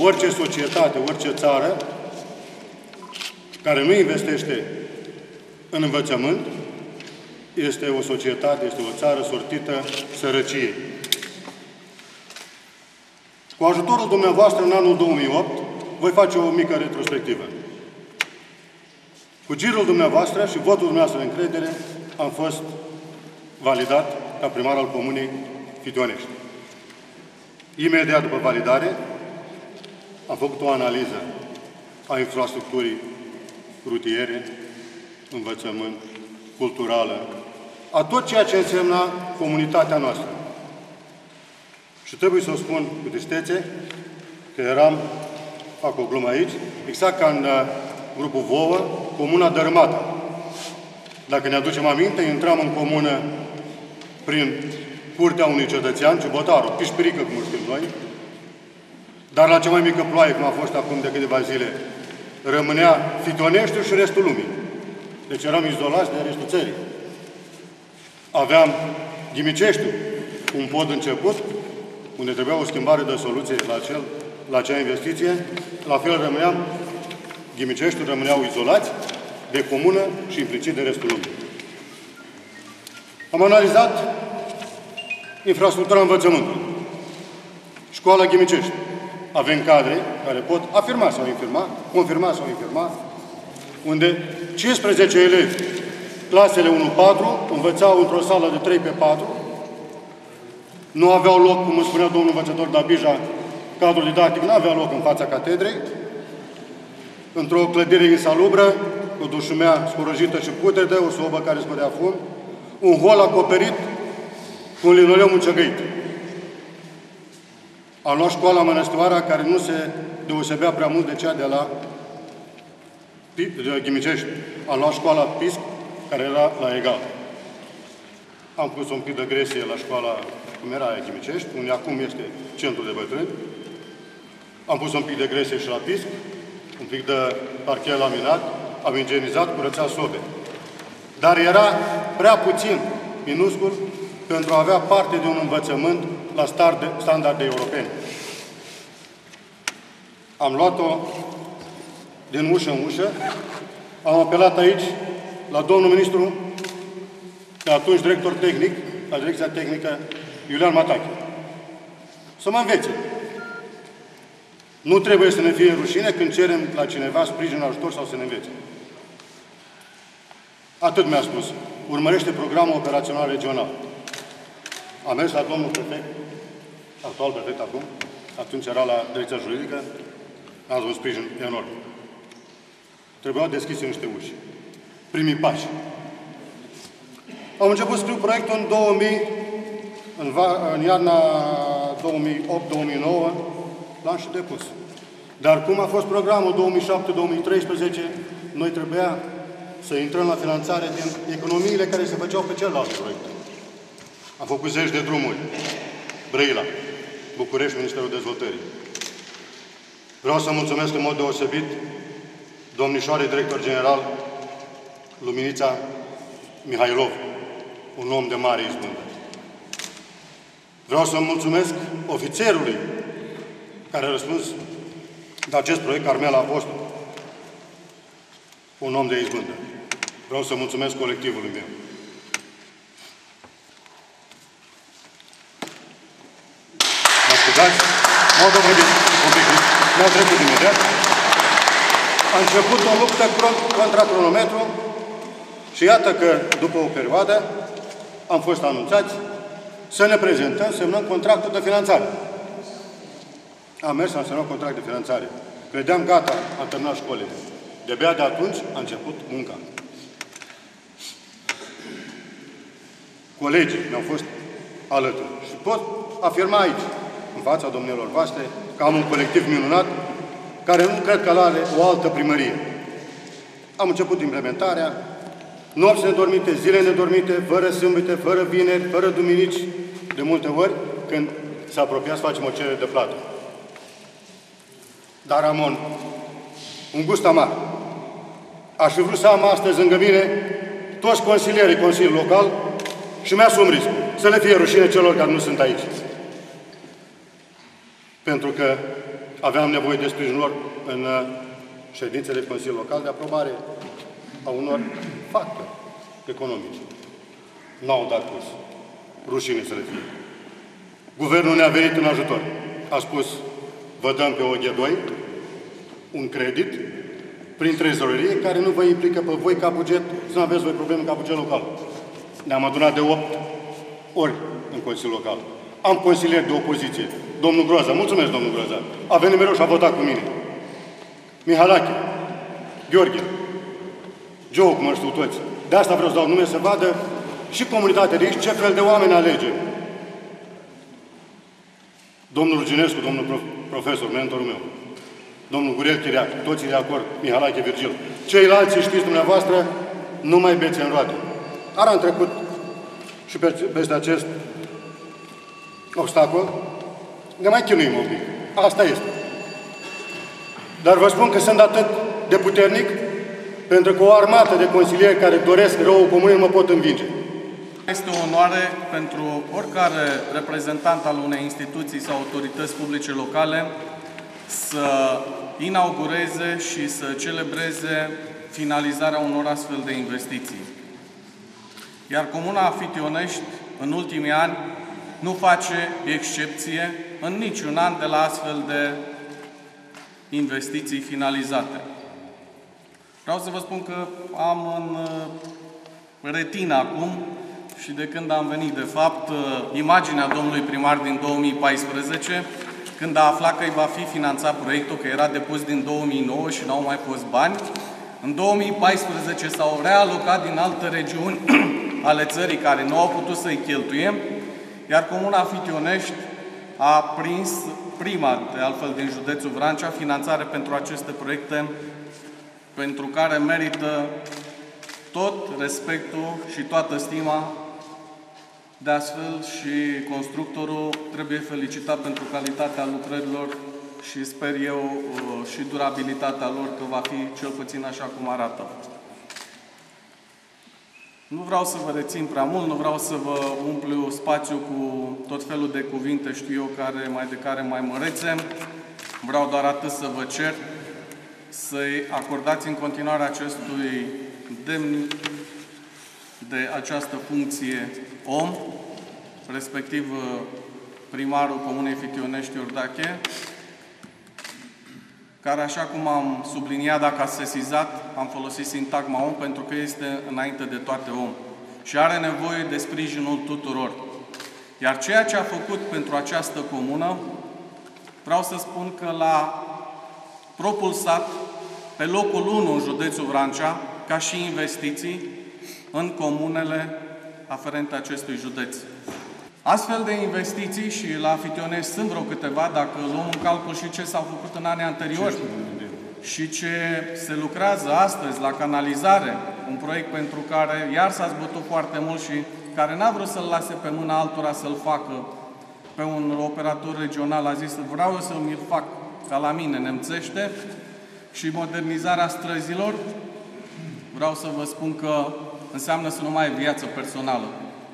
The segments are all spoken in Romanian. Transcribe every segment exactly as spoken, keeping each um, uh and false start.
orice societate, orice țară care nu investește în învățământ este o societate, este o țară sortită sărăciei. Cu ajutorul dumneavoastră, în anul două mii opt, voi face o mică retrospectivă. Cu girul dumneavoastră și votul dumneavoastră de încredere am fost validat ca primar al Comunei Fitionești. Imediat după validare, am făcut o analiză a infrastructurii rutiere, învățământ, culturală, a tot ceea ce însemna comunitatea noastră. Și trebuie să o spun cu tristețe că eram, fac o glumă aici, exact ca în uh, grupul Vouă, comuna dărâmată. Dacă ne aducem aminte, intram în comună prin curtea unui cetățean, Ciubotaru, pișpirică, cum știm noi, dar la cea mai mică ploaie, cum a fost acum de câteva zile, rămânea Fitioneștiul și restul lumii. Deci eram izolați de restul țării. Aveam Ghimiceștiul, un pod început, unde trebuia o schimbare de soluție la, acel, la acea investiție. La fel rămâneam, Ghimiceștiul rămâneau izolați de comună și implicit de restul lumii. Am analizat infrastructura învățământului. Școala Ghimicești. Avem cadre care pot afirma sau infirma, confirma sau infirma, unde cincisprezece elevi, clasele unu patru, învățau într-o sală de trei pe patru, nu aveau loc, cum îmi spunea domnul învățător Dabija, cadrul didactic nu avea loc în fața catedrei, într-o clădire insalubră, cu dușumea scurăjită și putredă, o sobă care scurgea fum, un hol acoperit cu un linoleu mucegăit. Am luat școala Mănăstioara, care nu se deosebea prea mult de cea de la de Ghimicești. Am luat școala Pisc, care era la egal. Am pus un pic de gresie la școala, cum era aia, Ghimicești, unde acum este centrul de bătrâni. Am pus un pic de gresie și la Pisc, un pic de parchet laminat, am igienizat, curățat sobe. Dar era prea puțin, minuscul, pentru a avea parte de un învățământ la standarde europene. Am luat-o din ușă în ușă, am apelat aici la domnul ministru, pe atunci director tehnic, la Direcția Tehnică, Iulian Matache, să mă învețe. Nu trebuie să ne fie rușine când cerem la cineva sprijin, ajutor sau să ne învețe. Atât mi-a spus. Urmărește programul operațional regional. Am mers la domnul prefect, actual prefect acum, atunci era la Direcția Juridică, am avut un sprijin enorm. Trebuiau deschise niște uși. Primii pași. Am început să scriu proiectul în două mii, în, în iarna două mii opt două mii nouă, l-am și depus. Dar cum a fost programul două mii șapte două mii treisprezece, noi trebuia să intrăm la finanțare din economiile care se făceau pe celelalte proiecte. Am făcut zeci de drumuri. Brăila, București, Ministerul Dezvoltării. Vreau să mulțumesc în mod deosebit domnișoarei director general Luminița Mihailov, un om de mare izbândă. Vreau să mulțumesc ofițerului care a răspuns de acest proiect, Carmela Apostol, un om de izbândă. Vreau să mulțumesc colectivului meu. Mă scuzați? M-au dovedit un pic. Mi-a trecut imediat. A început o luptă contra cronometru și iată că, după o perioadă, am fost anunțați să ne prezentăm, semnăm contractul de finanțare. Am mers, am semnat contract de finanțare. Credeam, gata, am terminat școlile. De-abia de atunci a început munca. Colegii mi-au fost alături. Și pot afirma aici, în fața domnilor voastre, că am un colectiv minunat, care nu cred că are o altă primărie. Am început implementarea, nopți nedormite, zile nedormite, fără sâmbete, fără vineri, fără duminici, de multe ori, când s-a apropiat să facem o cerere de plată. Dar am un, un gust amar. Aș fi vrut să am astăzi lângă mine toți consilierii Consiliului Local și mi-asum riscul. Să le fie rușine celor care nu sunt aici. Pentru că aveam nevoie de sprijinul lor în ședințele Consiliului Local de aprobare a unor factori economici. N-au dat curs. Rușine să le fie. Guvernul ne-a venit în ajutor. A spus, vă dăm pe O G doi un credit prin trezorerie care nu vă implică pe voi ca buget, să nu aveți voi probleme ca buget local. Ne-am adunat de opt ori în Consiliul Local. Am consilieri de opoziție. Domnul Groza, mulțumesc, domnul Groza. A venit mereu și a votat cu mine. Mihalache, Gheorghe, Joe, cum îl știu toți. De asta vreau să dau nume, să vadă și comunitatea de aici ce fel de oameni alege. Domnul Ruginescu, domnul profesor, mentorul meu, domnul Gurel Chiriac, toții de acord, Mihalache Virgil. Ceilalți, știți dumneavoastră, nu mai beți în roate. Ar am trecut și peste acest obstacol, ne mai chinuim un pic. Asta este. Dar vă spun că sunt atât de puternic, pentru că o armată de consilieri care doresc răul comunei mă pot învinge. Este o onoare pentru oricare reprezentant al unei instituții sau autorități publice locale să inaugureze și să celebreze finalizarea unor astfel de investiții. Iar Comuna Fitionești, în ultimii ani, nu face excepție în niciun an de la astfel de investiții finalizate. Vreau să vă spun că am în retină acum și de când am venit, de fapt, imaginea domnului primar din două mii paisprezece, când a aflat că îi va fi finanțat proiectul, că era depus din două mii nouă și n-au mai fost bani. În două mii paisprezece s-au realocat din alte regiuni ale țării care nu au putut să-i cheltuie, iar Comuna Fitionești a prins prima, de altfel din județul Vrancea, finanțare pentru aceste proiecte, pentru care merită tot respectul și toată stima. De astfel și constructorul trebuie felicitat pentru calitatea lucrărilor și sper eu și durabilitatea lor că va fi cel puțin așa cum arată. Nu vreau să vă rețin prea mult, nu vreau să vă umplu spațiu cu tot felul de cuvinte, știu eu, care mai de care mai mărețe. Vreau doar atât să vă cer să-i acordați în continuare acestui demn de această funcție om, respectiv primarul Comunei Fitionești Iordache, care, așa cum am subliniat, dacă a sesizat, am folosit sintagma om, pentru că este înainte de toate om și are nevoie de sprijinul tuturor. Iar ceea ce a făcut pentru această comună, vreau să spun că l-a propulsat pe locul unu în județul Vrancea, ca și investiții în comunele aferente acestui județ. Astfel de investiții, și la Fitionești sunt vreo câteva, dacă luăm în calcul și ce s-au făcut în anii anteriori și ce se lucrează astăzi la canalizare, un proiect pentru care iar s-a zbătut foarte mult și care n-a vrut să-l lase pe mâna altora să-l facă, pe un operator regional a zis, vreau să mi-l fac ca la mine, nemțește, și modernizarea străzilor, vreau să vă spun că înseamnă să nu mai ai viață personală.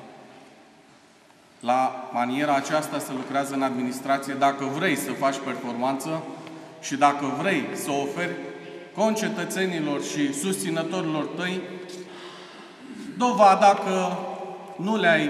La maniera aceasta se lucrează în administrație dacă vrei să faci performanță și dacă vrei să oferi concetățenilor și susținătorilor tăi dovada că nu le-ai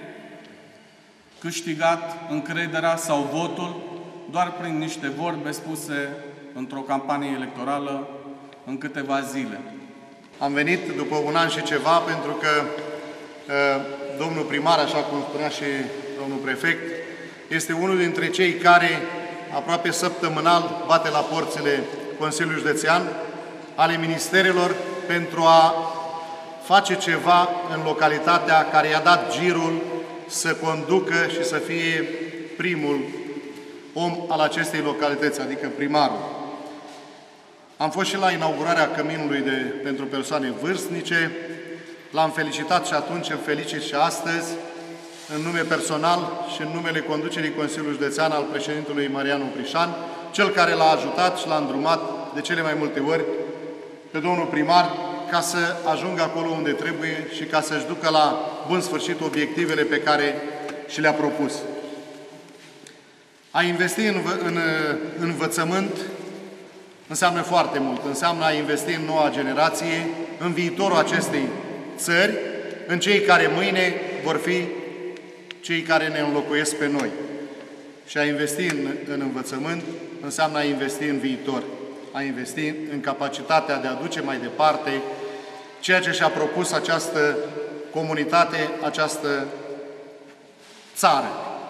câștigat încrederea sau votul doar prin niște vorbe spuse într-o campanie electorală în câteva zile. Am venit după un an și ceva pentru că domnul primar, așa cum spunea și domnul prefect, este unul dintre cei care aproape săptămânal bate la porțile Consiliului Județean, ale ministerelor, pentru a face ceva în localitatea care i-a dat girul să conducă și să fie primul om al acestei localități, adică primarul. Am fost și la inaugurarea căminului de, pentru persoane vârstnice. L-am felicitat și atunci, îl felicit și astăzi, în nume personal și în numele conducerii Consiliului Județean al președintelui Marianu Prișan, cel care l-a ajutat și l-a îndrumat de cele mai multe ori pe domnul primar ca să ajungă acolo unde trebuie și ca să-și ducă la bun sfârșit obiectivele pe care și le-a propus. A investi în, în, în învățământ înseamnă foarte mult. Înseamnă a investi în noua generație, în viitorul acestei țări, în cei care mâine vor fi cei care ne înlocuiesc pe noi. Și a investi în, în învățământ înseamnă a investi în viitor, a investi în capacitatea de a duce mai departe ceea ce și-a propus această comunitate, această țară.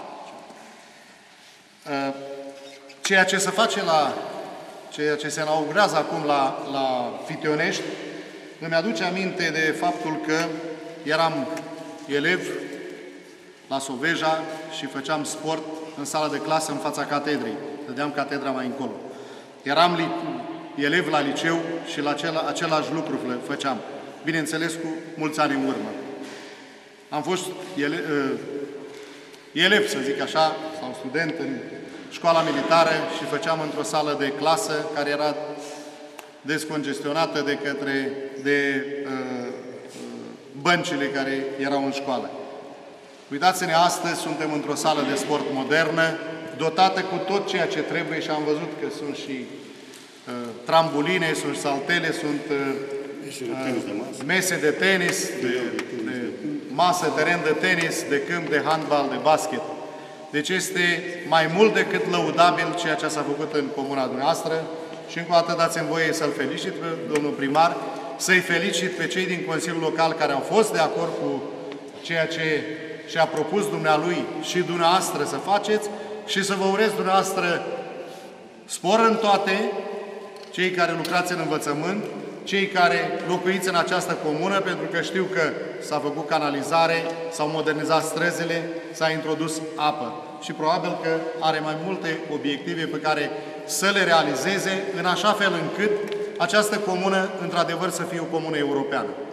Ceea ce se face la, ceea ce se inaugurează acum la, la Fitionești, îmi aduce aminte de faptul că eram elev la Soveja și făceam sport în sala de clasă în fața catedrei. Dădeam catedra mai încolo. Eram elev la liceu și la acela, același lucru făceam. Bineînțeles, cu mulți ani în urmă. Am fost ele, uh, elev, să zic așa, sau student în școala militară și făceam într-o sală de clasă care era descongestionată de către de, uh, băncile care erau în școală. Uitați-ne, astăzi suntem într-o sală de sport modernă, dotată cu tot ceea ce trebuie și am văzut că sunt și uh, trambuline, sunt saltele, sunt uh, uh, mese de tenis, de, de masă, teren de tenis, de câmp, de handbal, de basket. Deci este mai mult decât lăudabil ceea ce s-a făcut în comuna dumneavoastră și încă o dată dați-mi voie să-l felicit pe domnul primar, să-i felicit pe cei din Consiliul Local care au fost de acord cu ceea ce și-a propus dumnealui și dumneavoastră să faceți și să vă urez dumneavoastră spor în toate, cei care lucrați în învățământ, cei care locuiți în această comună, pentru că știu că s-a făcut canalizare, s-au modernizat străzile, s-a introdus apă. Și probabil că are mai multe obiective pe care să le realizeze, în așa fel încât această comună, într-adevăr, să fie o comună europeană.